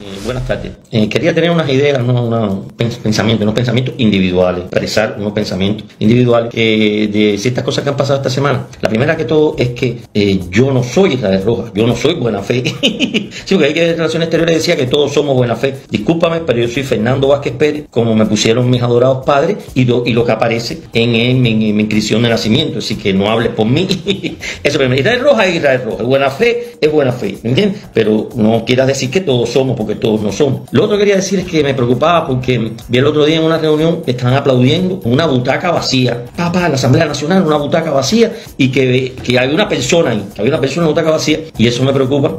Buenas tardes. Quería tener unas ideas, unos pensamientos individuales, expresar unos pensamientos individuales de ciertas cosas que han pasado esta semana. La primera que todo es que yo no soy Israel Rojas, yo no soy buena fe. Sí, porque hay que Relaciones Exteriores decía que todos somos buena fe. Discúlpame, pero yo soy Fernando Vázquez Pérez, como me pusieron mis adorados padres, y lo que aparece en mi inscripción de nacimiento. Así que no hables por mí. Eso primero. Israel Rojas es Israel Rojas. Buena fe es buena fe, ¿me entiendes? Pero no quieras decir que todos somos, porque todos no somos. Lo otro que quería decir es que me preocupaba porque vi el otro día en una reunión que estaban aplaudiendo una butaca vacía. La Asamblea Nacional, una butaca vacía, y que había una persona ahí, que había una persona en una butaca vacía, y eso me preocupa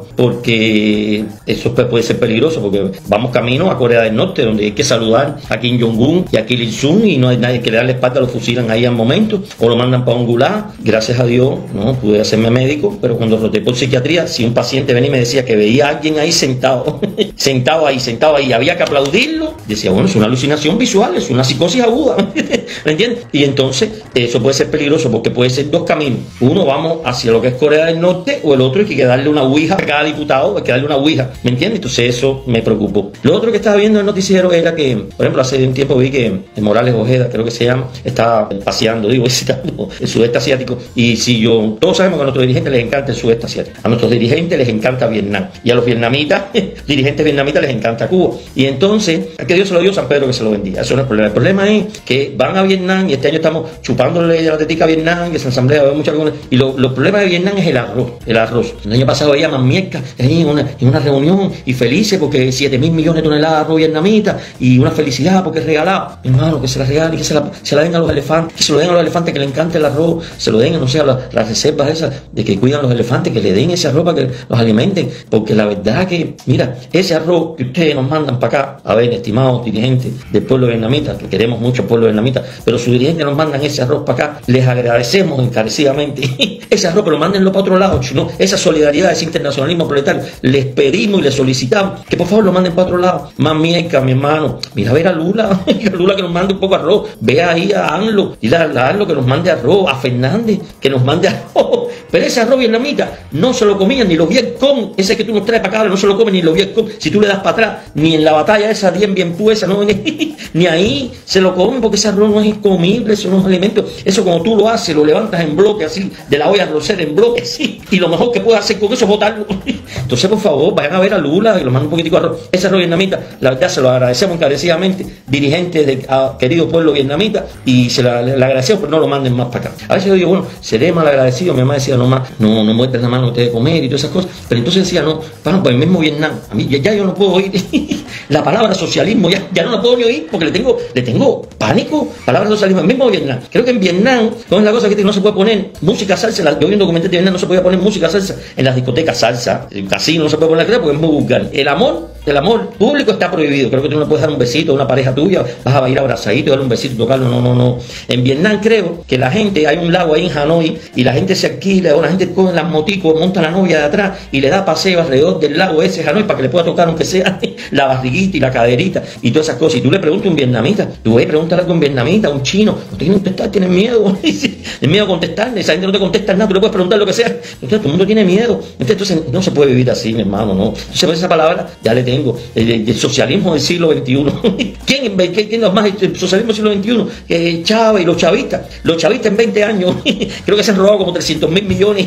porque eso puede ser peligroso, porque vamos camino a Corea del Norte, donde hay que saludar a Kim Jong-un y a Kim Il-sung, y no hay nadie que le da la espalda, lo fusilan ahí al momento, o lo mandan para un gulag. Gracias a Dios, no pude hacerme médico, pero cuando roté por psiquiatría, si un paciente venía y me decía que veía a alguien ahí sentado, sentado ahí, había que aplaudirlo, decía, bueno, es una alucinación visual, es una psicosis aguda, ¿me entiendes? Y entonces, eso puede ser peligroso, porque puede ser dos caminos. Uno, vamos hacia lo que es Corea del Norte, o el otro es que hay que darle una ouija a cada diputado, hay que darle una ouija, ¿me entiendes? Entonces eso me preocupó. Lo otro que estaba viendo en el noticiero era que, por ejemplo, hace un tiempo vi que Morales Ojeda, creo que se llama, estaba paseando, visitando el sudeste asiático, y si todos sabemos que a nuestros dirigentes les encanta el sudeste asiático, a nuestros dirigentes les encanta Vietnam, y a los vietnamitas, dirigentes vietnamitas les encanta Cuba, y entonces, a que Dios se lo dio, San Pedro que se lo bendiga. Eso no es el problema. El problema es que van a Vietnam, y este año estamos chupándole la tetica a Vietnam, que es asamblea, muchas cosas, y los problemas de Vietnam es el arroz. El año pasado veía Mamieca en una reunión, y felices porque 7.000 millones de toneladas de arroz vietnamita, y una felicidad porque es regalado. Hermano, que se la regalen, que se la den a los elefantes, que se lo den a los elefantes, que le encante el arroz, se lo den, no sé, a las reservas esas de que cuidan los elefantes, que le den ese arroz para que los alimenten, porque la verdad que, mira, ese arroz que ustedes nos mandan para acá, a ver, estimados dirigentes del pueblo vietnamita, que queremos mucho al pueblo vietnamita, pero sus dirigentes nos mandan ese arroz para acá, les agradecemos encarecidamente ese arroz, pero mándenlo para otro lado, no, esa solidaridad, ese internacionalismo proletario, les pedimos y les solicitamos que por favor lo manden para otro lado. Más mieca, mi hermano, mira a ver a Lula, Lula que nos mande un poco de arroz, ve ahí a ANLO, dile a ANLO que nos mande arroz, a Fernández que nos mande arroz, pero ese arroz vietnamita no se lo comían ni los Vietcong, ese que tú nos traes para acá, no se lo comen ni los Vietcong, si tú le das para atrás, ni en la batalla esa bien puesa, no, ni ahí se lo comen, porque ese arroz no es comible, eso no es alimento, eso como tú lo haces, lo levantas en bloque así, de la olla arrocera en bloque, sí, y lo mejor que puedes hacer con eso es botarlo. Entonces, por favor, vayan a ver a Lula y lo mandan un poquitico de arroz. Ese arroz vietnamita, la verdad se lo agradecemos encarecidamente, dirigentes del querido pueblo vietnamita, y le agradecemos, pero no lo manden más para acá. A veces yo digo, bueno, seré mal agradecido, mi mamá decía, no muestres la mano que te de comer y todas esas cosas, pero entonces decía, no, pues el mismo Vietnam, a mí ya yo no puedo oír la palabra socialismo, ya no la puedo ni oír, porque le tengo pánico, palabra socialismo, el mismo Vietnam. Creo que en Vietnam, ¿cómo es la cosa que no se puede poner música salsa? Yo vi un documental de Vietnam, no se podía poner música salsa en las discotecas salsa, en casino no se puede poner porque es muy vulgar. El amor público está prohibido. Creo que tú no puedes dar un besito a una pareja tuya, vas a ir abrazadito y darle un besito, tocarlo, no. En Vietnam creo que la gente, hay un lago ahí en Hanoi, y la gente se alquila, o la gente coge las moticos, monta a la novia de atrás y le da paseo alrededor del lago ese Hanoi para que le pueda tocar, aunque sea la barriguita y la caderita y todas esas cosas. Y tú le preguntas a un vietnamita, tú ves, pregúntale a un vietnamita, a un chino, no tienen que contestar, tienen miedo, tienen miedo a contestarle, esa gente no te contesta nada, tú le puedes preguntar lo que sea, entonces todo el mundo tiene miedo, entonces no se puede vivir así, mi hermano, no. Entonces esa palabra ya le tengo, el socialismo del siglo XXI. ¿Quién los más el socialismo del siglo XXI? Chávez y los chavistas en 20 años, creo que se han robado como 300.000 millones,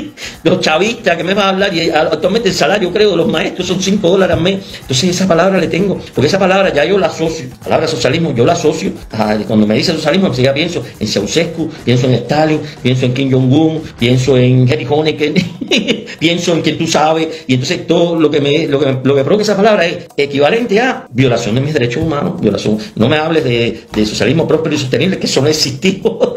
los chavistas, que me van a hablar, y actualmente el salario, creo, de los maestros son $5 al mes. Entonces esa palabra le tengo, porque esa palabra ya yo la asocio, la palabra socialismo yo la asocio, cuando me dice socialismo, ya pienso en Ceausescu, pienso en Stalin, pienso en Kim Jong-un, pienso en Geri Honecker, pienso en quien tú sabes, y entonces todo lo que provoca esa palabra es equivalente a violación de mis derechos humanos, violación. No me hables de socialismo próspero y sostenible, que eso no existió,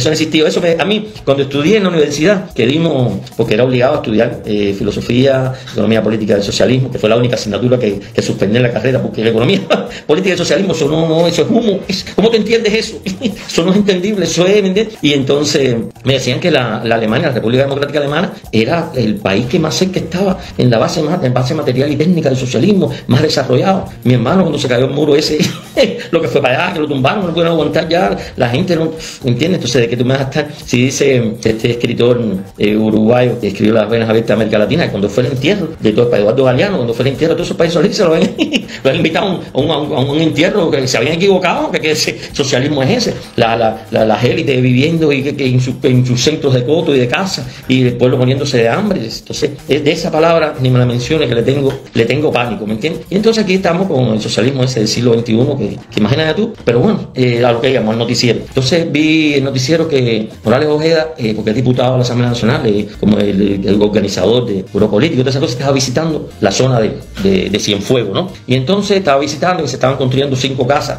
a mí, cuando estudié en la universidad, que dimos, porque era obligado a estudiar filosofía, economía política del socialismo, que fue la única asignatura que suspendí en la carrera, porque la economía política del socialismo, eso no, eso es humo. ¿Cómo te entiendes eso? Eso no es entendible, eso es, ¿me entiendes? Y entonces me decían que la Alemania, la República Democrática Alemana, era era el país que más cerca estaba en base material y técnica del socialismo, más desarrollado. Mi hermano, cuando se cayó el muro ese, lo que fue para allá, que lo tumbaron, no pudieron aguantar ya, la gente no, ¿entiendes? Entonces, ¿de qué tú me vas a estar? Si dice este escritor uruguayo que escribió Las Venas Abiertas de América Latina, que cuando fue el entierro de todo el país, Eduardo Galeano, cuando fue el entierro de todos esos países socialistas, lo han invitado a un entierro que se habían equivocado, que ese socialismo es ese, las élites viviendo y que en sus centros de coto y de casa, y el pueblo muriéndose de hambre. Entonces, de esa palabra ni me la menciones, que le tengo pánico, ¿me entiendes? Y entonces aquí estamos con el socialismo ese del siglo XXI, que imagínate tú, pero bueno, a lo que llamamos el noticiero. Entonces vi el noticiero que Morales Ojeda, porque es diputado de la Asamblea Nacional, como el organizador de Puro Político, todas esas cosas, estaba visitando la zona de Cienfuegos, ¿no? Y entonces estaba visitando que se estaban construyendo 5 casas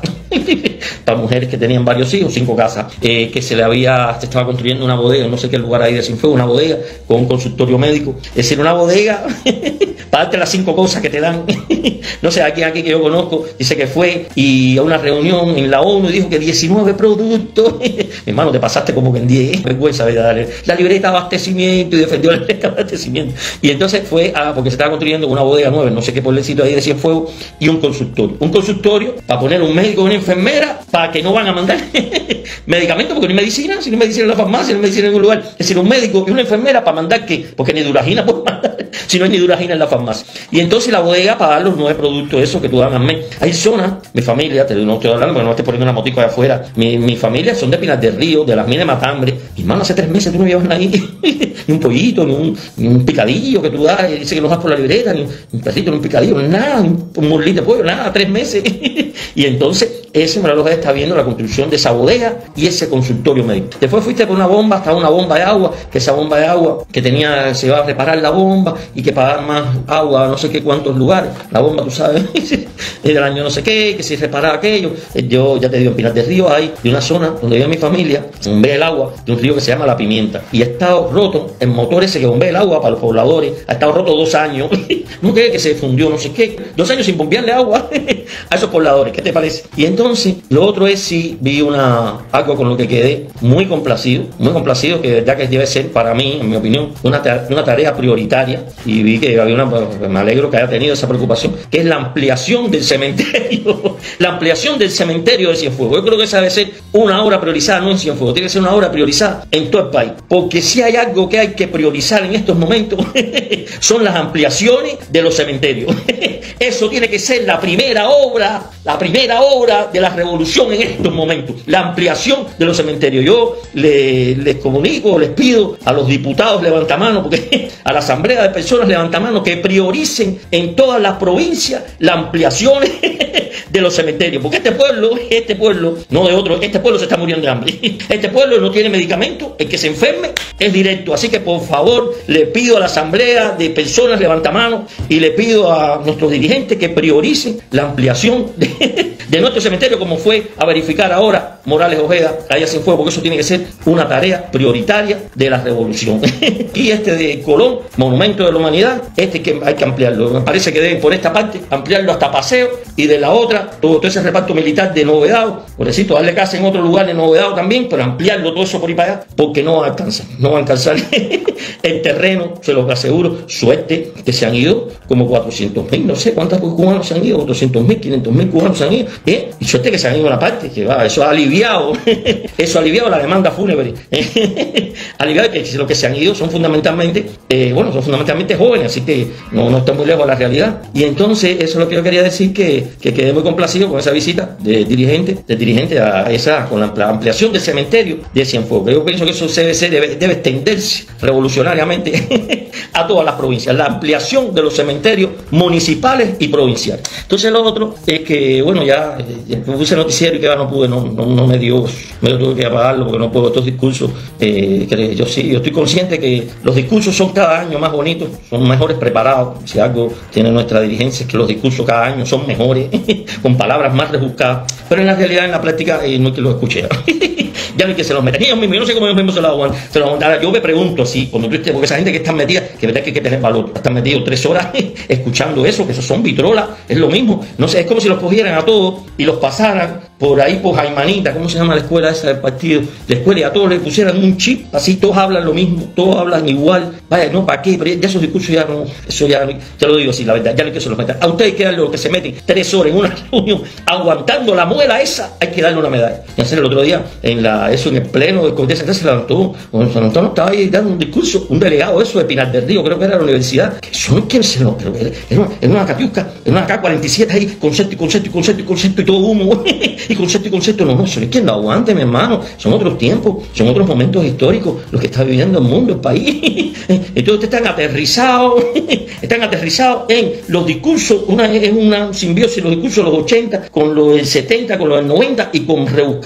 para mujeres que tenían varios hijos, 5 casas, que se estaba construyendo una bodega, no sé qué lugar ahí de Cienfuegos, una bodega con un consultorio médico, es decir, una bodega para darte las 5 cosas que te dan. No sé, aquí que yo conozco, dice que fue y a una reunión en la ONU y dijo que 19 productos. Mi hermano, te pasaste como que en 10, vergüenza de darle la libreta de abastecimiento, y defendió la libreta de abastecimiento. Y entonces fue porque se estaba construyendo una bodega nueva, no sé qué pueblecito ahí de Cienfuegos, y un consultorio para poner un médico y una enfermera, para que no van a mandar medicamentos, porque no hay medicina, si no hay medicina en la farmacia, no hay medicina en ningún lugar. Es decir, un médico y una enfermera para mandar ¿qué? Porque ni duragina puede mandar, si no hay ni duragina en la farmacia. Y entonces la bodega para dar los 9 productos, esos que tú dan al mes. Hay zonas, mi familia, no estoy hablando porque no estoy poniendo una motico de afuera, mi familia son de Pinar del Río, de las minas de Matambre. Mi hermano, hace 3 meses tú no llevas ahí ni un pollito, ni un picadillo que tú das, y dice que no das por la libreta, ni un perrito, ni un picadillo, nada, ni un muslito de pollo, nada, 3 meses. Y entonces ese Morales Ojeda está viendo la construcción de esa bodega y ese consultorio médico. Después fuiste por una bomba, hasta una bomba de agua, que esa bomba de agua que se iba a reparar la bomba y que para dar más agua a no sé qué cuántos lugares, la bomba, tú sabes, es del año no sé qué, que se reparaba aquello. Yo ya te digo, en Pinar del Río hay de una zona donde vive mi familia, bombea el agua de un río que se llama La Pimienta, y ha estado roto el motor ese que bombea el agua para los pobladores, ha estado roto 2 años, no cree que se fundió, no sé qué, 2 años sin bombearle agua a esos pobladores, ¿qué te parece? Y entonces, lo otro es si vi algo con lo que quedé muy complacido, que de verdad que debe ser para mí, en mi opinión, una tarea prioritaria, y vi que había me alegro que haya tenido esa preocupación, que es la ampliación del cementerio, la ampliación del cementerio de Cienfuegos. Yo creo que esa debe ser una obra priorizada, no en Cienfuegos, tiene que ser una obra priorizada en todo el país, porque si hay algo que hay que priorizar en estos momentos, son las ampliaciones de los cementerios. Eso tiene que ser la primera obra de la revolución en estos momentos, la ampliación de los cementerios. Yo les comunico, les pido a los diputados levantamano, porque a la asamblea de personas levantamano, que prioricen en todas las provincias la ampliación de los cementerios, porque este pueblo, no de otro, este pueblo se está muriendo de hambre, este pueblo no tiene medicamento, el que se enferme es directo. Así que por favor le pido a la asamblea de personas levantamano y le pido a nuestros dirigentes que prioricen la ampliación de nuestro cementerio, como fue a verificar ahora Morales Ojeda allá sin fuego, porque eso tiene que ser una tarea prioritaria de la revolución. Y de Colón, Monumento de la Humanidad, que hay que ampliarlo. Me parece que deben por esta parte ampliarlo hasta Paseo, y de la otra todo ese reparto militar de Novedado, por decirlo, darle casa en otro lugar de Novedado también, pero ampliarlo todo eso por ahí para allá, porque no va a alcanzar el terreno, se los aseguro. Suerte que se han ido como 400.000, no sé cuántos cubanos se han ido, 200.000, 500.000 cubanos se han ido, y suerte que se han ido a la parte, que eso ha aliviado la demanda fúnebre, aliviado que lo que se han ido son fundamentalmente jóvenes, así que no están muy lejos de la realidad. Y entonces eso es lo que yo quería decir, que quedé muy complacido con esa visita de dirigente a esa, con la ampliación del cementerio de Cienfuegos. Yo pienso que eso debe extenderse revolucionariamente a todas las provincias, la ampliación de los cementerios municipales y provinciales. Entonces lo otro es que, bueno, ya puse noticiero y que no pude, no me dio, me tuve que apagarlo porque no puedo estos discursos. Yo estoy consciente que los discursos son cada año más bonitos, son mejores preparados. Si algo tiene nuestra dirigencia es que los discursos cada año son mejores, con palabras más rebuscadas, pero en la realidad, en la práctica, no es que lo escuché. ya no hay que se los meta. Ellos mismos, yo no sé cómo ellos mismos se los aguantan. Ahora, yo me pregunto así, cuando tú estés, porque esa gente que está metida, que verdad que hay que tener valor, están metidos 3 horas escuchando eso, que esos son vitrolas, es lo mismo. No sé, es como si los cogieran a todos y los pasaran por ahí por Jaimanita, ¿cómo se llama la escuela esa del partido? La escuela, y a todos les pusieran un chip, así todos hablan lo mismo, todos hablan igual. Vaya, no, ¿para qué? Pero ya esos discursos ya no, eso ya lo digo así, la verdad, ya no hay que se los metan. A ustedes hay que darle lo que se meten 3 horas en una reunión, aguantando la muela esa, hay que darle una medalla. Y hacer el otro día, en el pleno del Comité Central, se levantó, estaba ahí dando un discurso, un delegado, eso de Pinar del Río, creo que era la universidad, que son quien se lo, pero era una catiusca, era una K-47 ahí, concepto y todo humo, y concepto, no, eso es quien lo aguante, mi hermano, son otros tiempos, son otros momentos históricos, los que está viviendo el mundo, el país. Entonces están aterrizados en los discursos, en una simbiosis, los discursos de los 80, con los del 70, con los del 90, y con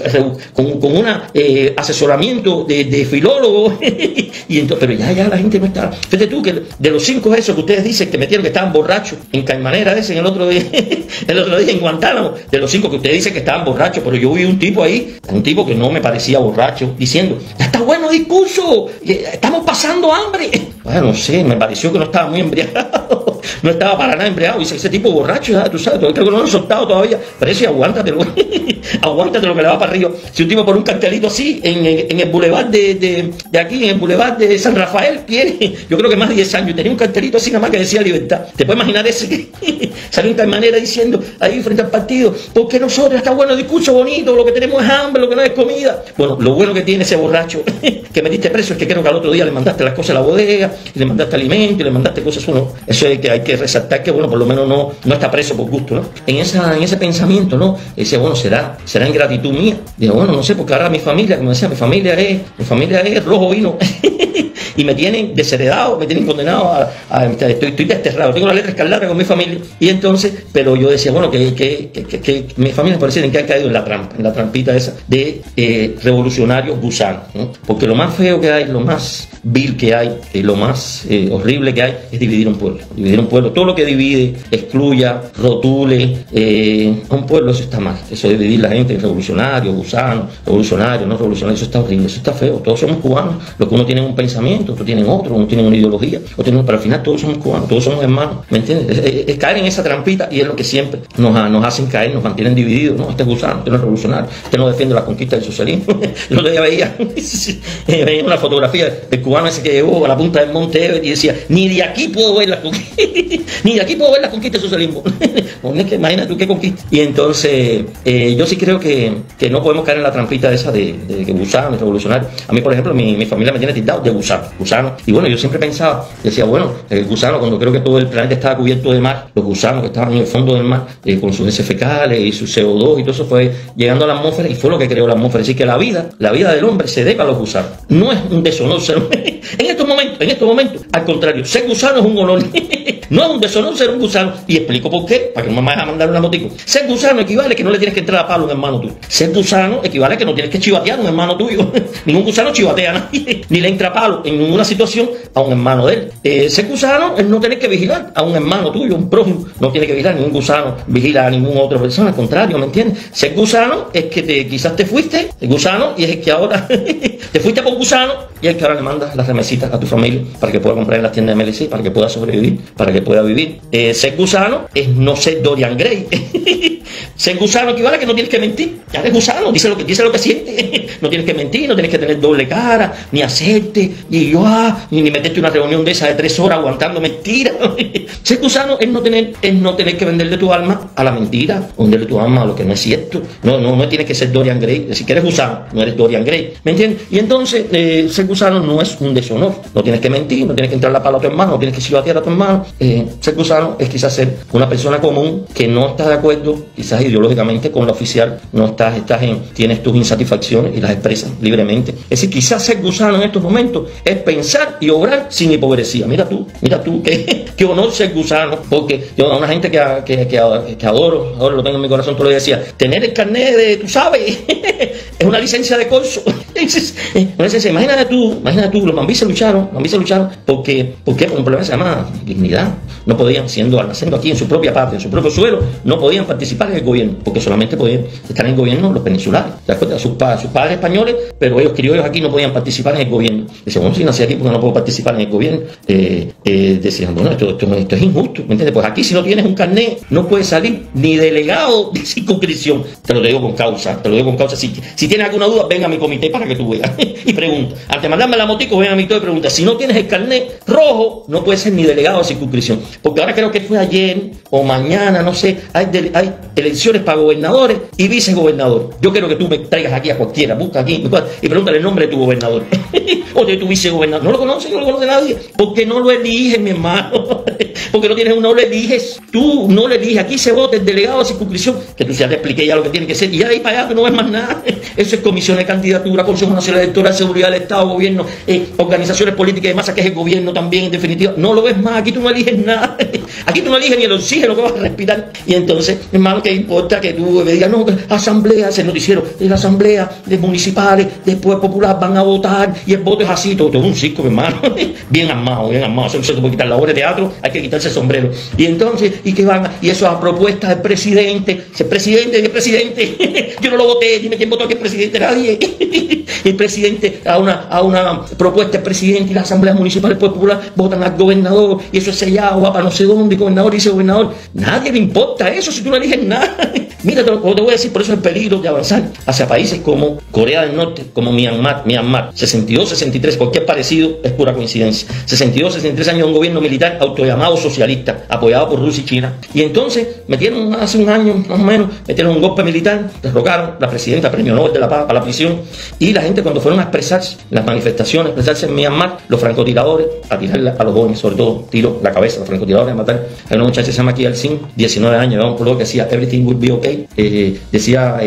un asesoramiento de filólogos. Y entonces, pero ya la gente no está. Fíjate tú que de los 5 esos que ustedes dicen que metieron que estaban borrachos en Caimanera ese, en el otro día en Guantánamo, de los 5 que ustedes dicen que estaban borrachos, pero yo vi un tipo ahí, un tipo que no me parecía borracho, diciendo, ya está bueno el discurso, estamos pasando hambre. Bueno, no sé, me pareció que no estaba muy embriagado, no estaba para nada embriagado, dice, ese tipo borracho, ya, tú sabes, creo que no lo han soltado todavía, pero ese aguántatelo, aguántatelo que le va para arriba. Si un tipo por un cartelito así, en el boulevard de aquí, en el boulevard de San Rafael, tiene, yo creo que más de 10 años, tenía un cartelito así nada más que decía libertad. ¿Te puedes imaginar ese que salió de tal manera diciendo ahí frente al partido, porque nosotros está bueno el discurso bonito, lo que tenemos es hambre, lo que no es comida? Bueno, lo bueno que tiene ese borracho que metiste preso es que creo que al otro día le mandaste las cosas a la bodega, y le mandaste alimento, y le mandaste cosas, uno, eso es que hay que resaltar que, bueno, por lo menos no está preso por gusto, ¿no? En ese pensamiento, ¿no? Dice, bueno, será ingratitud mía. Digo, bueno, no sé, porque ahora mi familia, como decía, mi familia es rojo vino. Y me tienen desheredado, me tienen condenado estoy desterrado, tengo la letra escarlata con mi familia. Y entonces, pero yo decía, bueno, que mi familia parece que ha caído en la trampa, en la trampita esa de revolucionarios gusanos, ¿no? Porque lo más feo que hay, lo más vil que hay, lo más horrible que hay, es dividir un pueblo. Dividir un pueblo, todo lo que divide, excluya, rotule a un pueblo, eso está mal. Eso de dividir la gente en revolucionarios, gusanos, revolucionarios, no revolucionarios, eso está horrible, eso está feo. Todos somos cubanos, los que uno tiene un pensamiento, otros tienen otro, uno tiene una ideología, pero al final todos somos cubanos, todos somos hermanos, ¿me entiendes? Es caer en esa trampita, y es lo que siempre nos hacen caer, nos mantienen divididos, ¿no? Este es gusano, este no es revolucionario, este no defiende la conquista del socialismo. Yo todavía veía una fotografía del cubano ese que llegó a la punta del Monte Everest y decía, ni de aquí puedo ver las conquistas, ni de aquí puedo ver las conquistas del socialismo. Imagínate tú qué conquista. Y entonces, yo sí creo que no podemos caer en la trampita esa de que gusano, revolucionario. A mí, por ejemplo, mi familia me tiene tildado de gusano. Y bueno, yo siempre pensaba, decía, bueno, el gusano, cuando creo que todo el planeta estaba cubierto de mar, los gusanos que estaban en el fondo del mar, con sus heces fecales y su CO2 y todo eso fue llegando a la atmósfera, y fue lo que creó la atmósfera. Así que la vida del hombre se debe a los gusanos. No es un deshonor ser en estos momentos, al contrario, ser gusano es un honor. No es un deshonor ser un gusano. Y explico por qué, para que no me vayas a mandar una motico. Ser gusano equivale a que no le tienes que entrar a palo a un hermano tuyo. Ser gusano equivale a que no tienes que chivatear a un hermano tuyo. Ningún gusano chivatea a nadie, ni le entra a palo en ninguna situación a un hermano de él. Ser gusano es no tener que vigilar a un hermano tuyo, un prójimo. No tiene que vigilar, ningún gusano vigila a ninguna otra persona, al contrario, ¿me entiendes? Ser gusano es que quizás te fuiste, el gusano, y es que ahora te fuiste por gusano, y es que ahora le mandas las remesitas a tu familia para que pueda comprar en las tiendas de MLC, para que pueda sobrevivir, para que pueda vivir. Ser gusano es no ser Dorian Gray. Ser gusano equivale a que no tienes que mentir. Ya eres gusano, dice lo que siente. No tienes que mentir, no tienes que tener doble cara, ni hacerte, ni meterte una reunión de esa de 3 horas aguantando mentiras. Ser gusano es no tener que venderle tu alma a la mentira, venderle tu alma a lo que no es cierto. No tienes que ser Dorian Gray. Es decir, que eres gusano, no eres Dorian Gray. ¿Me entiendes? Y entonces, ser gusano no es un deshonor. No tienes que mentir, no tienes que entrar la pala a tu hermano, no tienes que chivatear a tu hermano. Ser gusano es quizás ser una persona común que no está de acuerdo, quizás ideológicamente, con la oficial, tienes tus insatisfacciones y las expresas libremente. Es decir, quizás ser gusano en estos momentos es pensar y obrar sin hipocresía. Mira tú, qué honor ser gusano, porque yo a una gente que adoro, lo tengo en mi corazón, todo lo decía, tener el carnet de, tú sabes, es una licencia de corso. Imagínate tú, los mambises lucharon, porque por un problema que se llama dignidad. No podían, naciendo aquí en su propia patria, en su propio suelo, no podían participar en el gobierno, porque solamente podían estar en el gobierno los peninsulares. ¿Te das cuenta? Sus padres españoles, pero ellos criollos aquí no podían participar en el gobierno. Decían, bueno, si nací aquí, porque no puedo participar en el gobierno. Decían, bueno, esto es injusto, ¿me entiendes? Pues aquí si no tienes un carnet, no puedes salir ni delegado de circunscripción. Te lo digo con causa. Si tienes alguna duda, ven a mi comité para que tú veas y pregunta. Antes de mandarme la motico, ven a mi comité y pregunta. Si no tienes el carnet rojo, no puedes ser ni delegado de circunscripción. Porque ahora creo que fue ayer o mañana, no sé, hay elecciones para gobernadores y vicegobernadores. Yo quiero que tú me traigas aquí a cualquiera, busca aquí y pregúntale el nombre de tu gobernador o de tu vicegobernador. No lo conoce nadie, porque no lo eligen, mi hermano. Porque no lo eliges, tú no lo eliges. Aquí se vota el delegado de circunscripción, que tú ya te expliqué ya lo que tiene que ser, y ya de ahí para allá no ves más nada. Eso es comisión de candidatura, Consejo Nacional Electoral, Seguridad del Estado, Gobierno, organizaciones políticas de masa, que es el gobierno también, en definitiva. No lo ves más, aquí tú no eliges nada. Aquí tú no eliges ni el oxígeno que vas a respirar. Y entonces, hermano, ¿qué importa que tú me digas, no, asamblea, ese noticiero, en la asamblea de municipales, después popular, van a votar, y el voto es así, todo es un circo, hermano. Bien armado. Eso no se puede quitar la obra de teatro, hay que quitarse el sombrero. Y entonces, y eso a propuesta del presidente. ¿El presidente? Yo no lo voté, dime quién votó que el presidente, nadie. El presidente, a una propuesta del presidente, y las asambleas municipales populares votan al gobernador, y eso es sellado, va para no sé dónde, gobernador y vicegobernador. Nadie le importa eso si tú no eliges nada. Mira, te voy a decir, por eso es el peligro de avanzar hacia países como Corea del Norte, como Myanmar, 62, 63, cualquier parecido es pura coincidencia. 62, 63 años de un gobierno militar autollamado socialista, apoyado por Rusia y China. Y entonces metieron hace un año más o menos, metieron un golpe militar, derrocaron la presidenta, premio Nobel de la Paz, a la prisión, y la gente cuando fueron a expresarse, las manifestaciones, expresarse en Myanmar, los francotiradores, a tirarle a los jóvenes, sobre todo tiro la cabeza, los francotiradores a matar. Hay una muchacha que se llama Kia Alcin, 19 años, un color que decía Everything Will Be Okay. Ella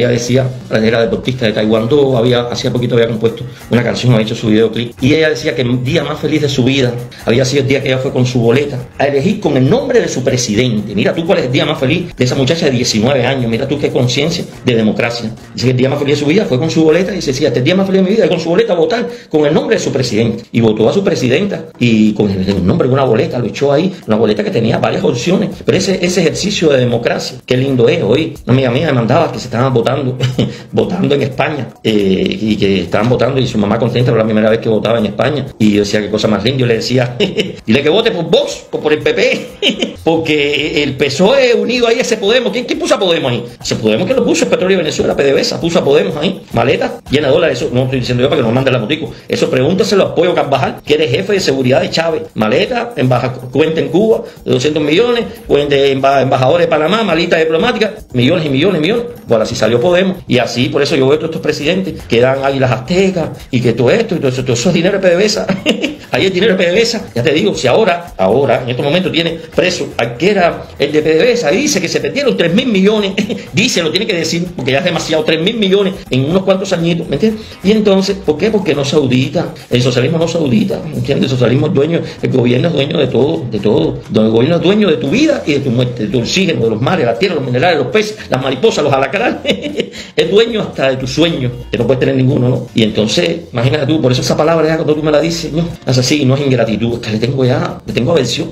era deportista de Taekwondo, hacía poquito había compuesto una canción, había hecho su videoclip, y ella decía que el día más feliz de su vida había sido el día que ella fue con su boleta a elegir con el nombre de su presidente. Mira tú cuál es el día más feliz de esa muchacha de 19 años, mira tú qué conciencia de democracia. Dice que el día más feliz de su vida fue con su boleta, y se decía, este día más feliz de mi vida, con su boleta a votar con el nombre de su presidente, y votó a su presidenta, y con el nombre de una boleta, lo echó ahí, una boleta que tenía varias opciones, pero ese ejercicio de democracia, qué lindo es. Hoy una amiga mía me mandaba que se estaban votando en España, y que estaban votando, y su mamá contenta por la primera vez que votaba en España, y yo decía, qué cosa más linda. Yo le decía, dile que vote por Vox o por el PP, porque el PSOE unido ahí a ese Podemos. ¿Quién puso a Podemos ahí? Ese Podemos que lo puso el Petróleo de Venezuela, PDVSA, puso a Podemos ahí, maleta llena de dólares. Eso no estoy diciendo yo para que nos mande la motico, eso pregúntaselo a Pollo Carvajal, que eres jefe de seguridad de Chávez. Maleta, cuenta en Cuba de 200 millones, cuenta de embajadores de Panamá, malita diplomática, millones y millones y millones. Bueno, así salió Podemos, y así, por eso yo veo a todos estos presidentes que dan águilas aztecas, y que todo esto, y todo eso es dinero de PDVSA. Ahí el dinero de PDVSA, ya te digo, si ahora, en estos momentos tiene preso al que era el de PDVSA, y dice que se perdieron 3.000 millones, dice, lo tiene que decir, porque ya es demasiado, 3.000 millones en unos cuantos añitos, ¿me entiendes? Y entonces, ¿por qué? Porque no se audita, el socialismo no se audita, ¿me entiendes? El socialismo es dueño, el gobierno es dueño de todo, el gobierno es dueño de tu vida y de tu muerte, de tu oxígeno, de los mares, la tierra, los minerales, los peces, las mariposas, los alacranes, es dueño hasta de tus sueños, que no puedes tener ninguno, ¿no? Y entonces, imagínate tú, por eso esa palabra ya cuando tú me la dices, no, es así, no es ingratitud, es que le tengo aversión,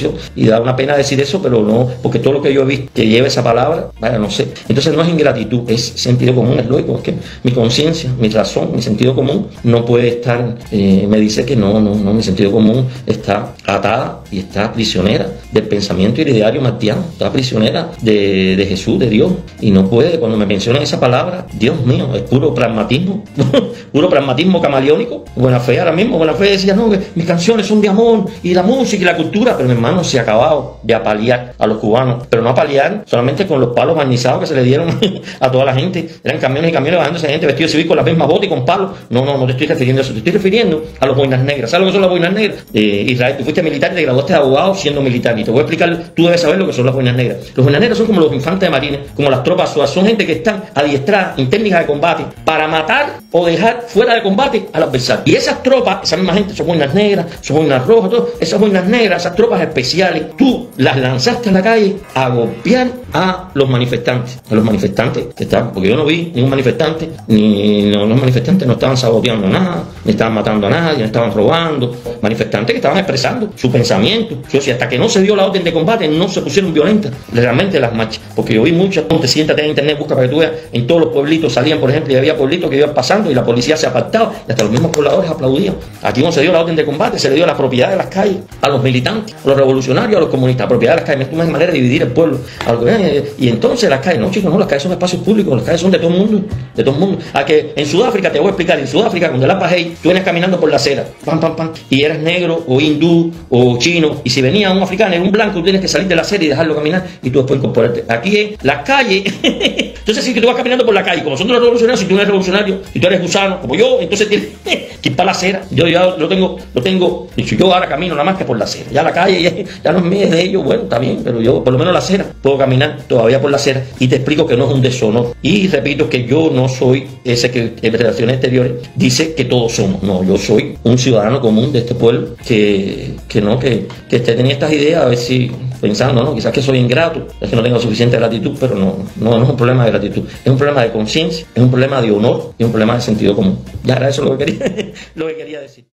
y da una pena decir eso, pero no, porque todo lo que yo he visto que lleva esa palabra, vaya, no sé. Entonces no es ingratitud, es sentido común, es lógico, es que mi conciencia, mi razón, mi sentido común no puede estar, me dice que no, mi sentido común está atada y está prisionera del pensamiento y el ideario martiano, está prisionera de Jesús, de Dios, y no puede, cuando me mencionan esa palabra, Dios mío, es puro pragmatismo, puro pragmatismo camaleónico. Buena Fe ahora mismo, Buena Fe decía, no, que mis canciones son de amor, y la música y la cultura, pero mi hermano se ha acabado de apalear a los cubanos, pero no apalear solamente con los palos barnizados que se le dieron a toda la gente, eran camiones y camiones bajándose gente vestido civil con las mismas botas y con palos. No te estoy refiriendo a eso, te estoy refiriendo a los boinas negras. ¿Sabes lo que son las boinas negras? Israel, tú fuiste militar y te graduaste de abogado siendo militar, y te voy a explicar, tú debes saber lo que son las boinas negras. Los boinas negras son como los infantes de marines, como las tropas SOAS, son gente que están adiestradas en técnicas de combate para matar o dejar fuera de combate al adversario. Y esas tropas, esa misma gente, son boinas boinas negras, sus boinas rojas, todo, esas boinas negras, esas tropas especiales, tú las lanzaste a la calle a golpear a los manifestantes que estaban, porque yo no vi ningún manifestante, ni los manifestantes no estaban saboteando nada, ni estaban matando a nadie, ni estaban robando, manifestantes que estaban expresando su pensamiento. Yo decía, hasta que no se dio la orden de combate, no se pusieron violentas realmente las marchas, porque yo vi muchas, siéntate en internet, busca para que tú veas, en todos los pueblitos salían, por ejemplo, y había pueblitos que iban pasando y la policía se apartaba, y hasta los mismos pobladores aplaudían. Aquí no se dio la orden de combate, se le dio la propiedad de las calles a los militantes, a los revolucionarios, a los comunistas, propiedad de las calles. Es una manera de dividir el pueblo. Y entonces las calles, no chicos, no, las calles son espacios públicos, las calles son de todo el mundo, de todo el mundo. A que en Sudáfrica, te voy a explicar, en Sudáfrica, cuando el apartheid, tú vienes caminando por la acera, pam, pam, pam, y eres negro, o hindú, o chino, y si venía un africano, un blanco, tú tienes que salir de la acera y dejarlo caminar, y tú después incorporarte. Aquí es la calle. Entonces, si tú vas caminando por la calle, como son de los revolucionarios, si tú no eres revolucionario, y tú eres gusano, como yo, entonces tienes que ir para la acera. Yo ya lo tengo, y si yo ahora camino nada más que por la acera. Ya la calle ya no es mía, es de ellos, bueno, está bien, pero yo, por lo menos la acera, puedo caminar todavía por la acera, y te explico que no es un deshonor. Y repito que yo no soy ese que en Relaciones Exteriores dice que todos somos. No, yo soy un ciudadano común de este pueblo que tenía estas ideas, a ver si pensando, ¿no? Quizás que soy ingrato, es que no tengo suficiente gratitud, pero no es un problema de gratitud, es un problema de conciencia, es un problema de honor y un problema de sentido común. Ya era eso lo que quería decir.